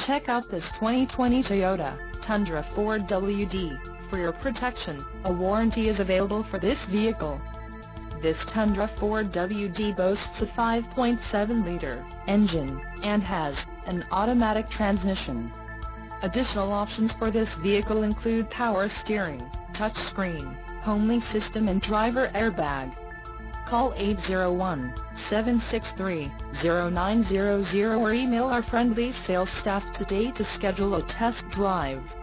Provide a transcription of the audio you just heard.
Check out this 2020 Toyota Tundra 4WD. For your protection, a warranty is available for this vehicle. This Tundra 4WD boasts a 5.7-liter engine, and has an automatic transmission. Additional options for this vehicle include power steering, touchscreen, homing system and driver airbag. Call 801-763-0900 or email our friendly sales staff today to schedule a test drive.